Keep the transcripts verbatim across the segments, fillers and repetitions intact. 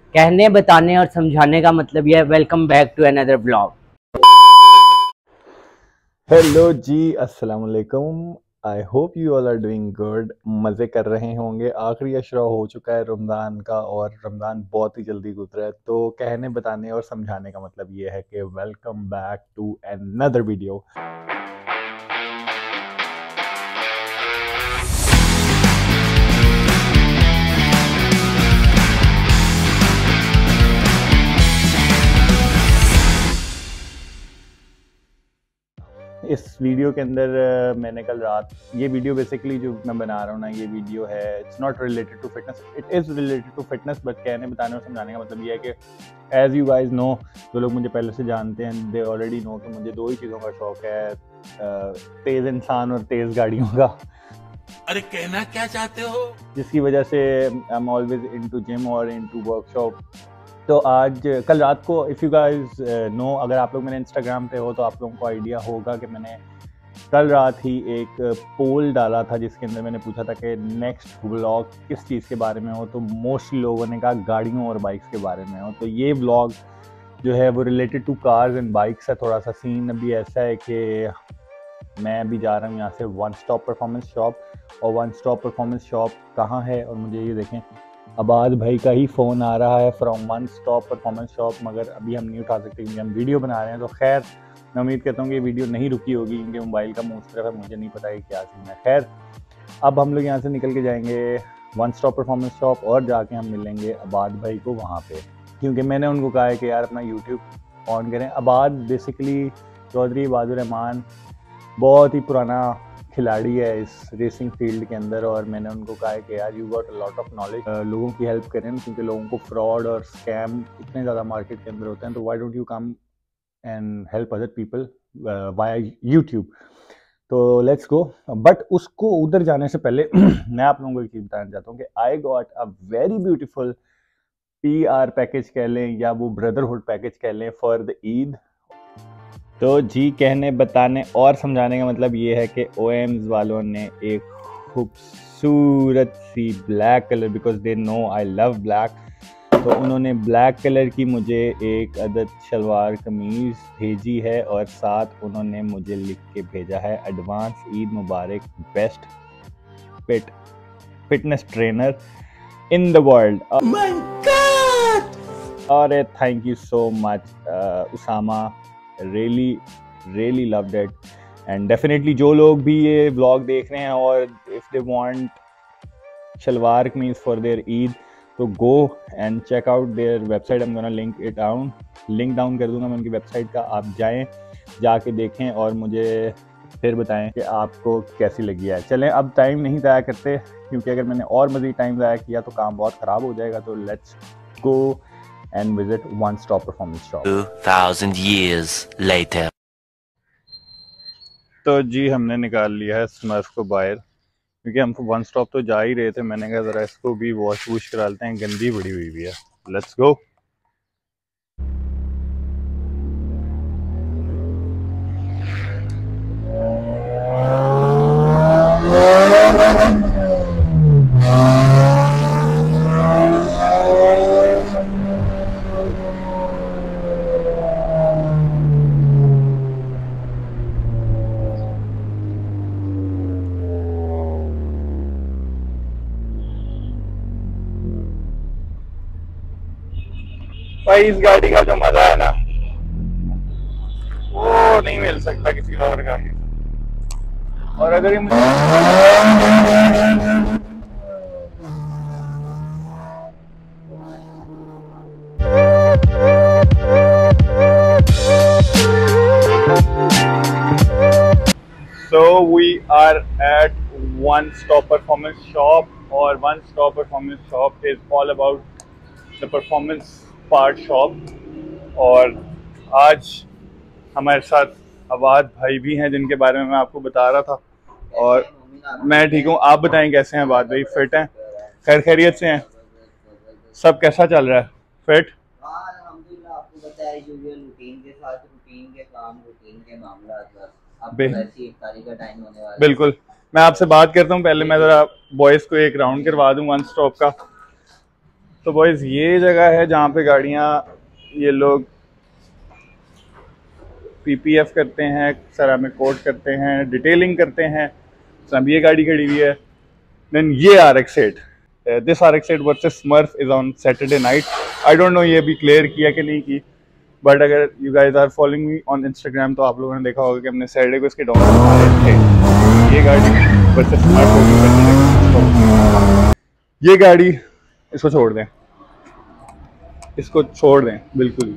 कहने, बताने और समझाने का मतलब यह है। Welcome back to another blog. Hello जी, अस्सलाम वालेकुम। I hope you all are doing good. मज़े कर रहे होंगे। आखिरी अशरा हो चुका है रमज़ान का और रमज़ान बहुत ही जल्दी गुजरा है। तो कहने, बताने और समझाने का मतलब ये है कि welcome back to another video. इस वीडियो के अंदर मैंने कल रात ये वीडियो बेसिकली जो मैं बना रहा हूँ ना, ये वीडियो है it's not related to fitness, it is related to fitness, but कहने, बताने और समझाने का मतलब ये है कि एज़ यू गाइज नो, जो लोग मुझे पहले से जानते हैं दे ऑलरेडी नो कि मुझे दो ही चीज़ों का शौक है, तेज़ इंसान और तेज़ गाड़ियों का। अरे कहना क्या चाहते हो? जिसकी वजह से I am always into gym और इनटू वर्कशॉप। तो आज कल रात को इफ़ यू गाइस नो, अगर आप लोग मेरे इंस्टाग्राम पे हो तो आप लोगों को आइडिया होगा कि मैंने कल रात ही एक पोल डाला था जिसके अंदर मैंने पूछा था कि नेक्स्ट व्लॉग किस चीज़ के बारे में हो। तो मोस्टली लोगों ने कहा गाड़ियों और बाइक्स के बारे में हो। तो ये व्लॉग जो है वो related to cars and bikes है। थोड़ा सा सीन अभी ऐसा है कि मैं अभी जा रहा हूँ यहाँ से वन स्टॉप परफॉर्मेंस शॉप, और वन स्टॉप परफॉर्मेंस शॉप कहाँ है, और मुझे ये देखें आबाद भाई का ही फ़ोन आ रहा है from one stop performance shop, मगर अभी हम नहीं उठा सकते क्योंकि हम वीडियो बना रहे हैं। तो खैर मैं उम्मीद करता हूँ कि वीडियो नहीं रुकी होगी क्योंकि मोबाइल का मुँह उस तरफ है, मुझे नहीं पता है क्या सीन है। खैर अब हम लोग यहाँ से निकल के जाएंगे वन स्टॉप परफॉर्मेंस शॉप और जाके हम मिलेंगे आबाद भाई को वहाँ पे, क्योंकि मैंने उनको कहा है कि यार अपना यूट्यूब ऑन करें। आबाद बेसिकली चौधरी इबादुर रहमान बहुत ही पुराना खिलाड़ी है इस रेसिंग फील्ड के अंदर, और मैंने उनको कहा है कि यार you got a lot of knowledge, लोगों की हेल्प करें क्योंकि लोगों को फ्रॉड और स्कैम इतने ज़्यादा मार्केट के अंदर होते हैं। तो why don't you come and help other people via YouTube. तो लेट्स गो। बट उसको उधर जाने से पहले मैं आप लोगों को एक चीज़ बताना चाहता हूँ कि I got a very beautiful P R package कह लें या वो ब्रदरहुड पैकेज कह लें फॉर द ईद। तो जी, कहने, बताने और समझाने का मतलब ये है कि ओ एम्स वालों ने एक खूबसूरत सी black colour, because they know I love black, तो उन्होंने ब्लैक कलर की मुझे एक अदद शलवार कमीज़ भेजी है और साथ उन्होंने मुझे लिख के भेजा है एडवांस ईद मुबारक, best fit fitness trainer in the world. और thank you so much Usama, really really loved it and definitely जो लोग भी ये vlog देख रहे हैं और if they want शलवार कमीज for their Eid, तो go and check out their website. I'm gonna link it down link down कर दूंगा मैं उनकी वेबसाइट का, आप जाएं, जाके देखें और मुझे फिर बताएं कि आपको कैसी लगी है। चलें अब टाइम नहीं ज़ाया करते क्योंकि अगर मैंने और मज़ीद टाइम ज़ाया किया तो काम बहुत ख़राब हो जाएगा। तो let's go and visit one stop performance shop. two thousand years later. तो जी हमने निकाल लिया है स्मर्फ को बाहर क्योंकि हम वन स्टॉप तो जा ही रहे थे। मैंने कहा ज़रा इसको भी वॉश वूश करा लेते हैं, गंदी बड़ी हुई भी है। Let's go. भाई इस गाड़ी का जो मजा है ना वो नहीं मिल सकता किसी और गाड़ी से। और अगर ये मुझे So we are at one stop performance shop, और one stop performance shop is all about the performance part shop। और आज हमारे साथ आबाद भाई भी हैं जिनके बारे में मैं आपको बता रहा था। और मैं ठीक हूँ, आप बताएं कैसे हैं आबाद भाई? फिट हैं? खैर खैरियत से हैं? सब कैसा चल रहा है? फिट? अल्हम्दुलिल्लाह, आपको पता है यूजुअल रूटीन के साथ रूटीन के काम, रूटीन के मामला, अब वैसी इफ्तारी का टाइम होने वाला है। बिल्कुल, मैं आपसे बात करता हूँ। पहले मैं ज़रा बॉयज़ को एक राउंड करवा दूँ वन स्टॉप का। तो बॉयज ये जगह है जहाँ पे गाड़ियाँ ये लोग पीपीएफ करते हैं, सेरामिक कोट करते हैं, डिटेलिंग करते हैं। सब ये गाड़ी खड़ी हुई है। देन ये R X eight, this R X eight versus Smurf is on Saturday night. I don't know ये भी क्लियर किया कि नहीं की, बट अगर you guys are following me on Instagram तो आप लोगों ने देखा होगा कि हमने सैटरडे को इसके डाउन मारे थे। ये गाड़ी वर्सेस स्मर्फ होगी। ये गाड़ी इसको छोड़ दें, इसको छोड़ दें बिल्कुल।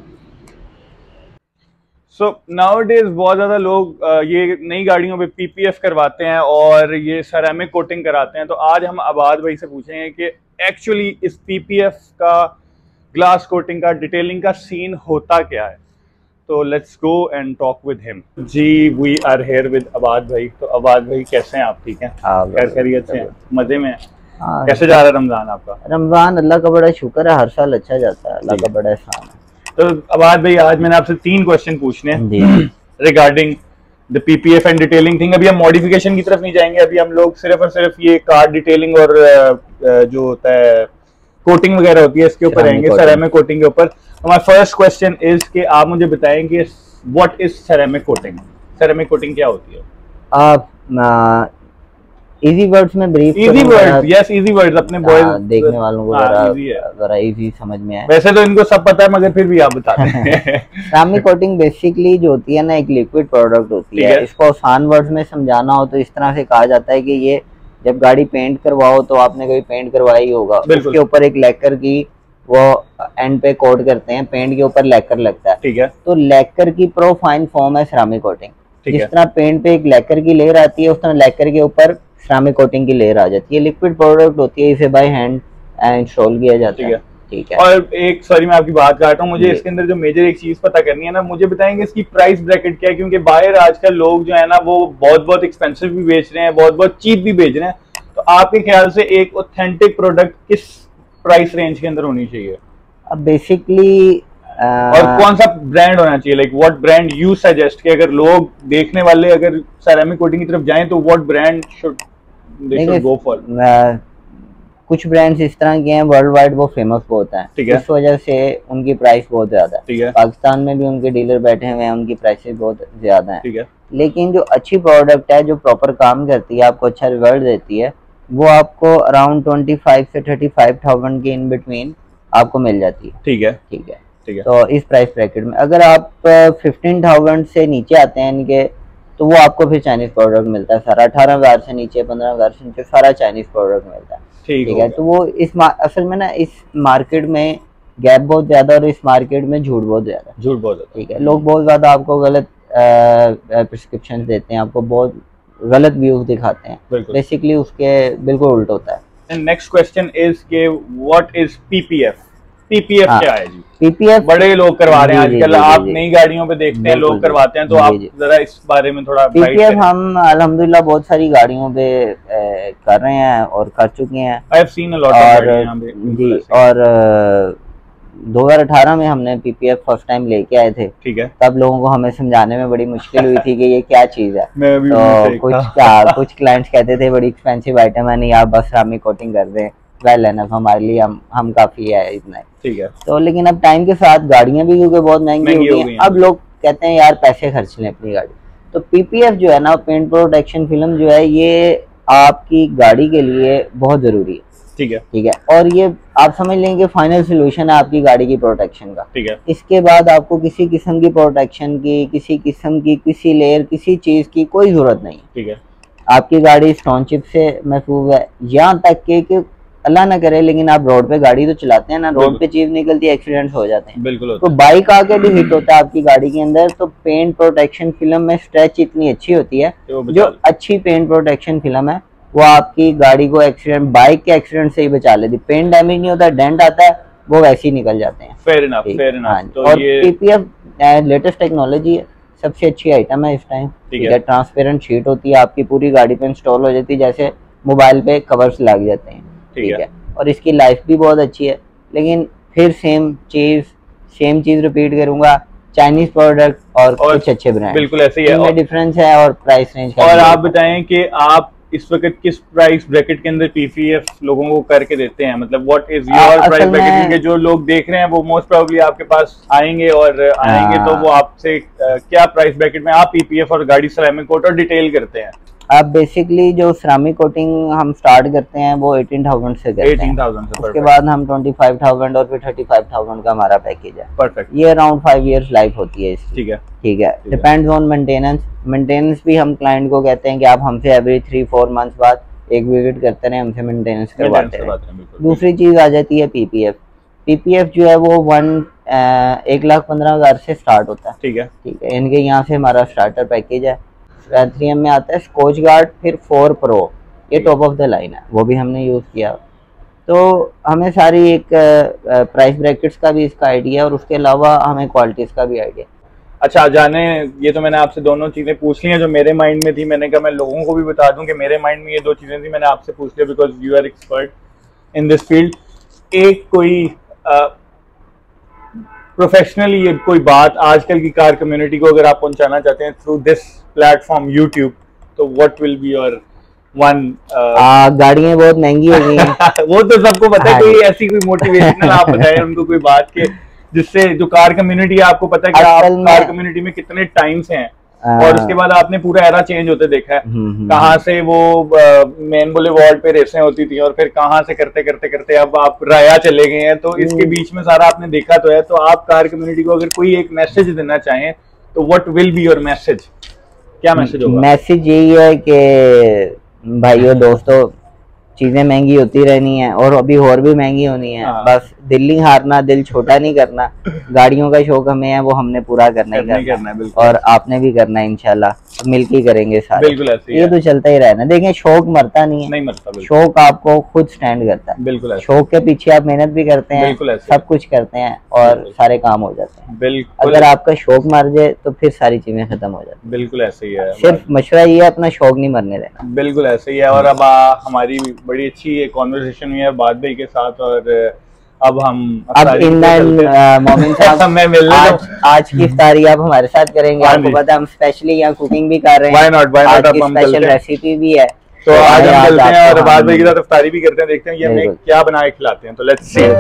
सो नाउ डेज बहुत ज़्यादा लोग ये नई गाड़ियों पे पीपीएफ करवाते हैं और ये सेरामिक कोटिंग कराते हैं। तो आज हम आबाद भाई से पूछेंगे कि एक्चुअली इस पीपीएफ का, ग्लास कोटिंग का, डिटेलिंग का सीन होता क्या है। तो let's go and talk with him. जी we are here with Abad भाई। तो आबाद भाई कैसे हैं आप? ठीक हैं? खैर खैरियत से हैं? मजे में हैं? हाँ, कैसे जा रहा है रमजान आपका? रमजान अल्लाह का बड़ा शुक्र है, हर साल अच्छा जाता है, अल्लाह का बड़ा एहसान है। तो आबाद भाई आज मैंने आपसे तीन क्वेश्चन पूछने हैं regarding the PPF and detailing thing. अभी हम मॉडिफिकेशन की तरफ नहीं जाएंगे, अभी हम लोग सिर्फ और सिर्फ ये कार डिटेलिंग और जो होता है कोटिंग वगैरह होती है इसके ऊपर रहेंगे, सेरामिक कोटिंग के ऊपर। माय फर्स्ट क्वेश्चन इज कि आप मुझे बताएं कि what is ceramic coating? Ceramic coating क्या होती है? आप इजी वर्ड्स में brief easy words, yes easy words अपने बॉयज देखने वालों को जरा जरा इजी समझ में आए। वैसे तो इनको सब पता है मगर फिर भी आप बताते हैं। सेरामिक कोटिंग बेसिकली जो होती है ना, एक लिक्विड प्रोडक्ट होती है। इसको आसान वर्ड्स में समझाना हो तो इस तरह से कहा जाता है कि ये जब गाड़ी पेंट करवाओ तो आपने कभी पेंट करवाई होगा, उसके ऊपर एक लैकर की वो एंड पे कोट करते हैं, पेंट के ऊपर लैकर लगता है। ठीक है। तो लैकर की प्रो फाइन फॉर्म है सेरामिक कोटिंग। जिस तरह पेंट पे एक लैकर की लेयर आती है उस तरह लैकर के ऊपर सेरामिक कोटिंग की लेयर आ जाती है। लिक्विड प्रोडक्ट होती है, इसे बाय हैंड इंस्टॉल किया जाता है। ठीक है। और एक सॉरी मैं आपकी बात काट रहा हूँ, मुझे इसके अंदर जो मेजर एक चीज पता करनी है ना, मुझे बताएंगे इसकी प्राइस ब्रैकेट क्या है, क्योंकि बाहर आजकल लोग जो है ना वो बहुत बहुत एक्सपेंसिव भी बेच रहे हैं, बहुत बहुत चीप भी बेच रहे हैं। तो आपके ख्याल से एक ऑथेंटिक प्रोडक्ट किस प्राइस रेंज के अंदर होनी चाहिए? अब बेसिकली और कौन सा ब्रांड होना चाहिए? Like what brand you suggest कि अगर लोग देखने वाले अगर सेरामिक कोटिंग की तरफ जाएं तो what brand should they should go for? कुछ ब्रांड्स इस तरह के हैं वर्ल्ड वाइड वो फेमस बहुत हैं, इस वजह से उनकी प्राइस बहुत ज्यादा है। पाकिस्तान में भी उनके डीलर बैठे हुए हैं, उनकी प्राइसेस बहुत ज्यादा हैं। लेकिन जो अच्छी प्रोडक्ट है, जो प्रॉपर काम करती है, आपको अच्छा रिजल्ट देती है, वो आपको अराउंड ट्वेंटी फाइव से थर्टी फाइव थाउजेंड के इन बिटवीन आपको मिल जाती है। ठीक है ठीक है ठीक है। तो इस प्राइस ब्रैकेट में अगर आप फिफ्टीन थाउजेंड से नीचे आते हैं इनके, तो वो आपको फिर चाइनीज प्रोडक्ट मिलता है सारा। अठारह हजार से नीचे, पंद्रह हजार से नीचे सारा चाइनीज प्रोडक्ट मिलता है। ठीक है। तो वो इस असल में ना इस मार्केट में गैप बहुत ज्यादा और इस मार्केट में झूठ बहुत ज्यादा झूठ बहुत ज्यादा ठीक है। लोग बहुत ज्यादा आपको गलत प्रिस्क्रिप्शन देते हैं, आपको बहुत गलत व्यूज दिखाते हैं। बेसिकली उसके बिल्कुल उल्टा होता है। एंड नेक्स्ट क्वेश्चन इज के व्हाट इज पीपीएफ? पीपीएफ क्या है जी? पीपीएफ बड़े लोग करवा रहे हैं आजकल, आप नई गाड़ियों पे देखते हैं लोग करवाते हैं, तो आप जरा इस बारे में थोड़ा पीपीएफ हम अल्हम्दुलिल्लाह बहुत सारी गाड़ियों पे कर रहे हैं और कर चुके हैं। I have seen a lot of गाड़ियां पे जी। और दो हज़ार अठारह में हमने पीपीएफ फर्स्ट टाइम लेके आए थे। ठीक है। तब लोगों को हमें समझाने में बड़ी मुश्किल हुई थी कि ये क्या चीज है। मैं भी तो कुछ क्या कुछ क्लाइंट्स कहते थे बड़ी एक्सपेंसिव आइटम है, नहीं आप बस सेरामिक कोटिंग कर दें, वेल एनफ हमारे लिए, हम हम काफी है इतना। ठीक है। तो लेकिन अब टाइम के साथ गाड़ियां भी क्योंकि बहुत महंगी हो गई हैं, अब लोग कहते हैं यार पैसे खर्च लें अपनी गाड़ी। तो पीपीएफ जो है ना, पेंट प्रोटेक्शन फिल्म जो है, ये आपकी गाड़ी के लिए बहुत जरूरी है। ठीक है ठीक है। और ये आप समझ लें कि फाइनल सोल्यूशन है आपकी गाड़ी की प्रोटेक्शन का। ठीक है। इसके बाद आपको किसी किस्म की प्रोटेक्शन की, किसी किस्म की, किसी लेयर, किसी चीज की कोई जरूरत नहीं। ठीक है। आपकी गाड़ी स्टोन चिप से महफूज है, यहाँ तक के कि अल्लाह ना करे लेकिन आप रोड पे गाड़ी तो चलाते हैं ना, रोड पे चीज निकलती है, एक्सीडेंट हो जाते हैं। बिल्कुल। तो बाइक आके भी हिट होता है आपकी गाड़ी के अंदर, तो पेंट प्रोटेक्शन फिल्म में स्ट्रेच इतनी अच्छी होती है, जो अच्छी पेंट प्रोटेक्शन फिल्म है वो आपकी गाड़ी को एक्सीडेंट, बाइक के एक्सीडेंट से ही बचा लेती। पेंट डैमेज नहीं होता, डेंट आता है, वो वैसे ही निकल जाते हैं। Fair enough, fair enough. तो और पीपीएफ लेटेस्ट टेक्नोलॉजी है, सबसे अच्छी आइटम है इस टाइम। ठीक है। ट्रांसपेरेंट शीट होती है, आपकी पूरी गाड़ी पे इंस्टॉल हो जाती है, जैसे मोबाइल पे कवर्स लग जाते हैं। ठीक है। और इसकी लाइफ भी बहुत अच्छी है। लेकिन फिर सेम चीज सेम चीज रिपीट करूंगा, चाइनीज प्रोडक्ट और, और कुछ अच्छे ब्रांड, बिल्कुल ऐसे ही है, डिफरेंस है और प्राइस रेंज। और आप बताएं कि आप इस वक्त किस प्राइस ब्रैकेट के अंदर पीपीएफ लोगों को करके देते हैं, मतलब what is your price bracket? क्योंकि जो लोग देख रहे हैं वो मोस्ट प्रोबेबली आपके पास आएंगे और आएंगे तो वो आपसे क्या प्राइस ब्रैकेट में आप पीपीएफ और गाड़ी सेरामिक कोट और डिटेल करते हैं? अब बेसिकली जो सेरामिक कोटिंग हम स्टार्ट करते हैं वो अठारह हज़ार से करते हैं। अठारह हज़ार से उसके बाद हम पच्चीस हज़ार और फिर पैंतीस हज़ार का हमारा पैकेज है। परफेक्ट। ये अराउंड फाइव इयर्स लाइफ होती है इसकी। ठीक है ठीक है। Depends on maintenance. मेंटेनेंस भी हम क्लाइंट को कहते हैं कि आप हमसे एवरी थ्री फोर मंथ्स बाद एक विजिट करते रहे, हमसे मेंटेनेंस करवाते रहे। दूसरी चीज आ जाती है पीपीएफ। पीपीएफ जो है वो वन एक लाख पंद्रह हजार से स्टार्ट होता है। ठीक है ठीक है। इनके यहाँ से हमारा स्टार्टर पैकेज है। थ्री एम में आता है स्कॉच गार्ड, फिर फोर प्रो, ये टॉप ऑफ द लाइन है, वो भी हमने यूज़ किया। तो हमें सारी एक प्राइस ब्रैकेट्स का भी इसका आइडिया है और उसके अलावा हमें क्वालिटीज़ का भी आइडिया। अच्छा जाने, ये तो मैंने आपसे दोनों चीज़ें पूछ ली हैं जो मेरे माइंड में थी। मैंने कहा मैं लोगों को भी बता दूं कि मेरे माइंड में ये दो चीज़ें थी, मैंने आपसे पूछ लिया because you are expert in this field. एक कोई प्रोफेशनली uh, कोई बात आजकल की कार कम्युनिटी को अगर आप पहुंचाना चाहते हैं थ्रू दिस प्लेटफॉर्म यूट्यूब, तो what will be your one? गाड़ियां बहुत महंगी हो गई हैं वो तो सबको पता है। कोई ऐसी कोई मोटिवेशनल आप बताएं उनको कोई बात के जिससे जो कार कम्युनिटी है, आपको पता है कि आप कार कम्युनिटी में कितने टाइम से हैं और उसके बाद आपने पूरा एरा चेंज होते देखा है। कहाँ से वो मेन बुलेवार्ड पे रेसें होती थी और फिर कहाँ से करते करते करते अब आप राया चले गए हैं, तो इसके बीच में सारा आपने देखा तो है। तो आप कार कम्युनिटी को अगर कोई एक मैसेज देना चाहें तो what will be your message? क्या मैसेज होगा? मैसेज यही है कि भाइयों दोस्तों, चीजें महंगी होती रहनी है और अभी और भी महंगी होनी है। हाँ। बस दिल नहीं हारना, दिल छोटा नहीं करना। गाड़ियों का शौक हमें है, वो हमने पूरा करना ही करना, करना है और आपने भी करना है इंशाल्लाह। तो मिलके ही करेंगे सारे। बिल्कुल ऐसे ही ये तो चलता ही रहना। देखें शौक मरता नहीं है, नहीं मरता। शौक आपको खुद स्टैंड करता है। बिल्कुल शौक के पीछे आप मेहनत भी करते हैं, सब कुछ करते हैं और सारे काम हो जाते हैं। बिल्कुल। अगर आपका शौक मर जाए तो फिर सारी चीजें खत्म हो जाती है। बिल्कुल ऐसे ही है। सिर्फ मशवरा ये है अपना शौक नहीं मरने देना। बिल्कुल ऐसे ही है। और अब हमारी बड़ी अच्छी कॉन्वर्सेशन हुई है बाद भाई के साथ और अब हम अब इन मोमिन साहब मैं मिलने आज, आज की इफ्तारी आप हमारे साथ करेंगे। आपको पता है हम स्पेशली यहाँ कुकिंग भी कर रहे हैं। Why not? Why not? आज की स्पेशल रेसिपी भी है, तो आज हम चलते हैं और बाद भाई के साथ इफ्तारी भी करते हैं, देखते हैं ये हमें क्या बना के खिलाते हैं। तो लेट्स सी।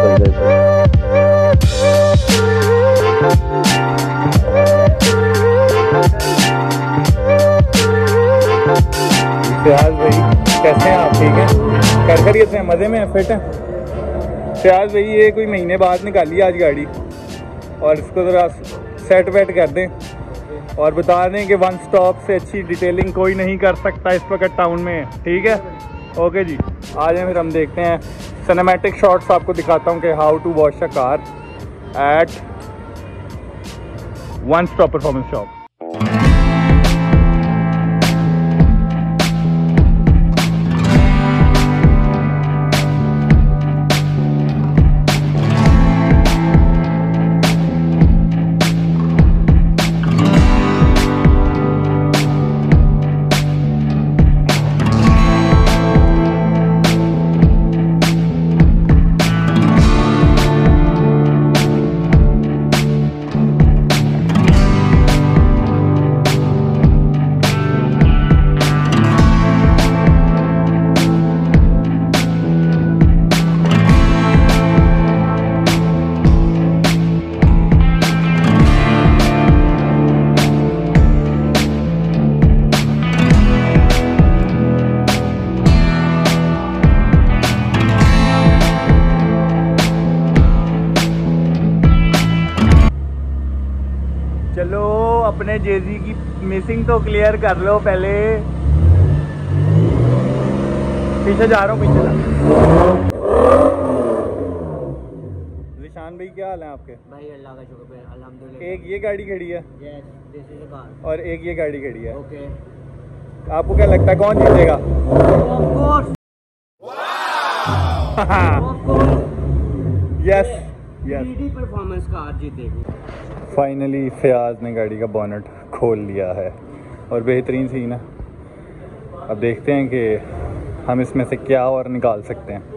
भाई कैसे हैं आप? ठीक है, कर कर ये मजे में फिट है। फयाज भाई ये कोई महीने बाद निकाली आज गाड़ी और इसको ज़रा सेट वेट कर दें और बता दें कि वन स्टॉप से अच्छी डिटेलिंग कोई नहीं कर सकता इस वक्त टाउन में। ठीक है, ओके जी। आज फिर हम देखते हैं सिनेमैटिक शॉट्स, आपको दिखाता हूँ कि how to wash a car at one stop performance shop. चलो अपने जेजी की मिसिंग तो क्लियर कर लो पहले। पीछे जा रहा हूँ, पीछे जा। निशान भाई क्या हाल है आपके? भाई अल्लाह का शुक्र है, अल्हम्दुलिल्लाह। एक ये गाड़ी खड़ी है yes, this is a car. और एक ये गाड़ी खड़ी है। okay. आपको क्या लगता है कौन जीतेगा? यस यस, परफॉर्मेंस कार जीतेगी। फाइनली फयाज ने गाड़ी का बोनट खोल लिया है और बेहतरीन सीन है। अब देखते हैं कि हम इसमें से क्या और निकाल सकते हैं।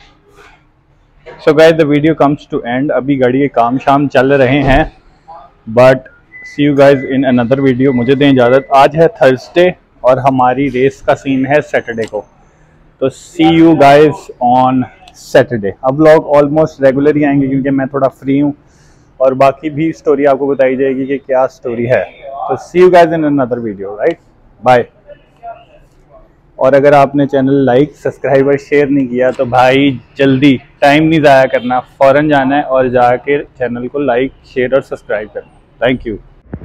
So guys the video comes to end. अभी गाड़ी के काम शाम चल रहे हैं, but see you guys in another video. मुझे दें इजाज़त। आज है थर्सडे और हमारी रेस का सीन है सैटरडे को। तो see you guys on Saturday. अब व्लॉग ऑलमोस्ट रेगुलर ही आएंगे क्योंकि मैं थोड़ा फ्री हूँ और बाकी भी स्टोरी आपको बताई जाएगी कि क्या स्टोरी है। तो see you guys in another video, right, bye. और अगर आपने चैनल लाइक सब्सक्राइब और शेयर नहीं किया तो भाई जल्दी, टाइम नहीं ज़ाया करना, फ़ौरन जाना है और जाके चैनल को लाइक शेयर और सब्सक्राइब करना। Thank you.